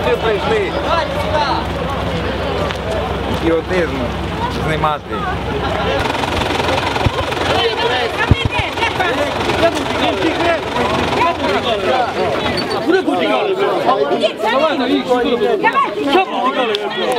сюди прийшли ідіотизм знімати. Куди потікали? Що потікали?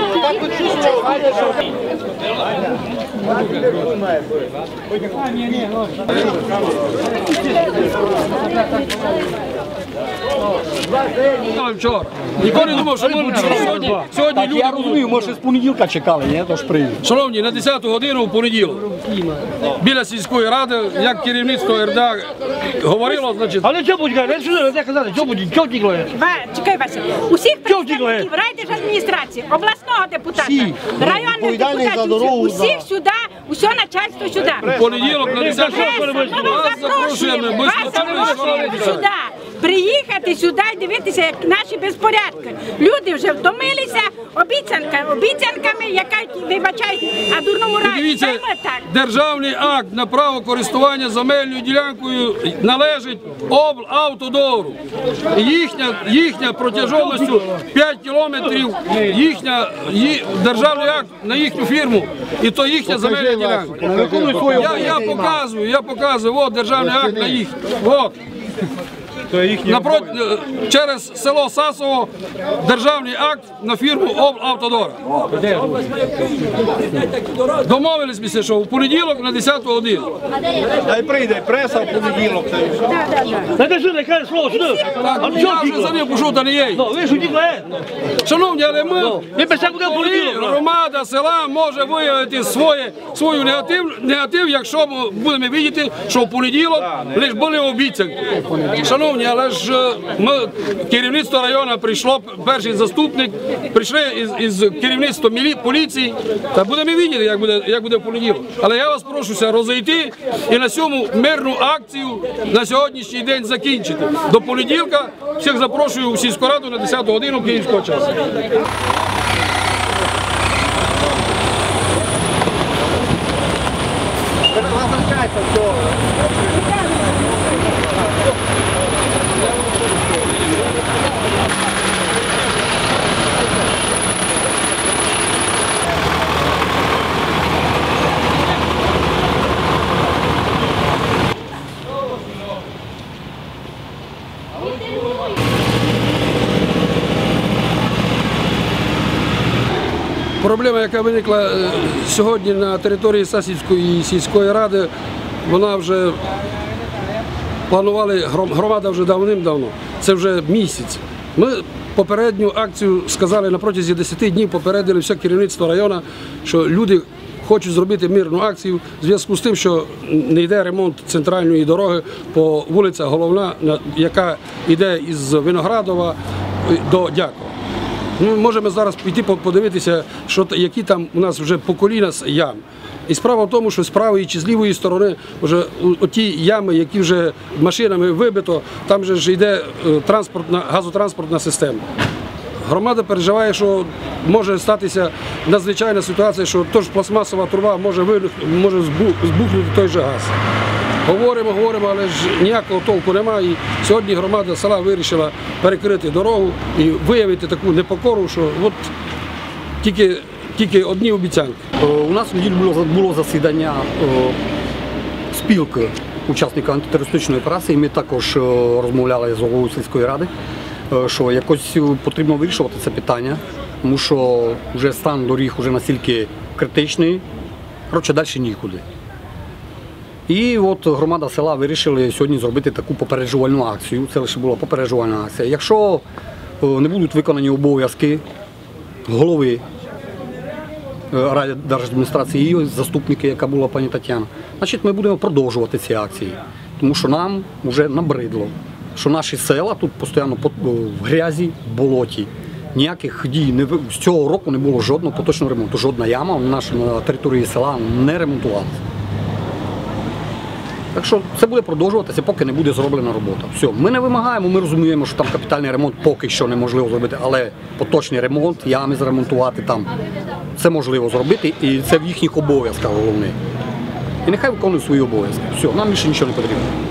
Вчора. Ніхто не думав, що ми сьогодні люди... Я розумію, може з понеділка чекали, ні? Тож прийде. Шановні, на 10-ту годину в понеділок біля сільської ради, як керівництво РДА говорило, значить... Але що будь казати? Що не казати? Що будь? Що втікло? Чекай, Вася. Усіх представників райдержадміністрації, обласного депутата, районних депутатів, усіх сюди, усе начальство сюди. В понеділок на 10-ту Вас запрошуємо сюди. Приїхати сюди і дивитися, як наші безпорядки. Люди вже втомилися обіцянками, яка, вибачайте, а дурному раді. Дивіться, державний акт на право користування земельною ділянкою належить облавтодору. Їхня протяжністю 5 кілометрів, державний акт на їхню фірму, і то їхня земельна ділянка. Я показую, от державний акт на їх. От. Через село Сасово державний акт на фірму облавтодора. Домовилися, що в понеділок на 10-ту годину. Дай прийде преса в понеділок. Та що не каже слово сюди? Так, я вже за ним пішов, та не є. Ви ж утікли? Шановні, але ми, понеділок. громада села може виявити свою негатив, якщо ми будемо бачити, що в понеділок лише були обіцянки. Шановні, але ж керівництво району прийшло, перший заступник, прийшли із керівництва поліції, та будемо бачити, як буде в понеділок. Але я вас прошу розійти і на цьому мирну акцію на сьогоднішній день закінчити. До понеділка всіх запрошую у сільську раду на 10-ту годину київського часу. Проблема, яка виникла сьогодні на території Сасівської сільської ради, вона вже планували, громада вже давним-давно, це вже місяць. Ми попередню акцію сказали, на протязі 10 днів попередили все керівництво району, що люди хочуть зробити мирну акцію в зв'язку з тим, що не йде ремонт центральної дороги по вулиці Головна, яка йде із Виноградова до Дякова. Ми можемо зараз піти подивитися, які там у нас вже по коліна ям. І справа в тому, що з правої чи з лівої сторони вже ті ями, які вже машинами вибито, там вже ж йде газотранспортна система. Громада переживає, може статися надзвичайна ситуація, що тож пластмасова труба може збухнути той же газ. Говоримо, але ж ніякого толку немає. І сьогодні громада села вирішила перекрити дорогу і виявити таку непокору, що от тільки одні обіцянки. У нас в неділю було засідання спілки учасників антитерористичної операції. Ми також розмовляли з головою сільської ради, що якось потрібно вирішувати це питання, тому що вже стан доріг вже настільки критичний, коротше, далі нікуди. І от громада села вирішили сьогодні зробити таку попереджувальну акцію. Це лише була попереджувальна акція. Якщо не будуть виконані обов'язки голови райдержадміністрації і заступники, яка була пані Тетяна, значить ми будемо продовжувати ці акції. Тому що нам вже набридло, що наші села тут постійно в грязі, в болоті. Ніяких дій з цього року не було жодного поточного ремонту. Жодна яма на території села не ремонтувалася. Так що це буде продовжуватися, поки не буде зроблена робота. Все, ми не вимагаємо, ми розуміємо, що там капітальний ремонт поки що неможливо зробити, але поточний ремонт, ями заремонтувати там, це можливо зробити і це в їхніх обов'язках головне. І нехай виконують свої обов'язки. Все, нам більше нічого не потрібно.